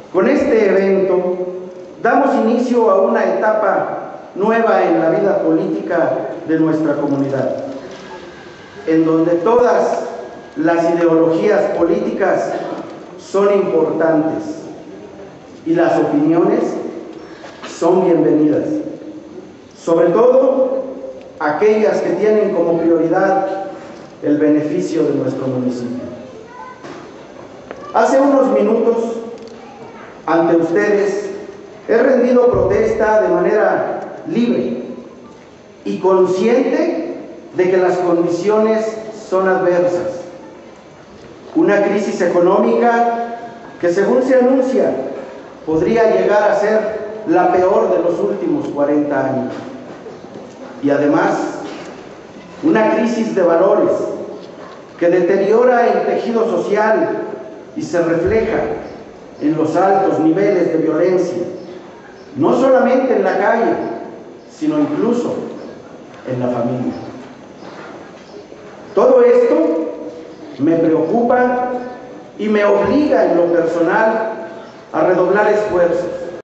Con este evento damos inicio a una etapa nueva en la vida política de nuestra comunidad, en donde todas las ideologías políticas son importantes y las opiniones son bienvenidas, sobre todo aquellas que tienen como prioridad el beneficio de nuestro municipio. Hace unos minutos, ante ustedes, he rendido protesta de manera libre y consciente de que las condiciones son adversas. Una crisis económica que, según se anuncia, podría llegar a ser la peor de los últimos 40 años. Y además, una crisis de valores que deteriora el tejido social y se refleja en los altos niveles de violencia, no solamente en la calle, sino incluso en la familia. Todo esto me preocupa y me obliga en lo personal a redoblar esfuerzos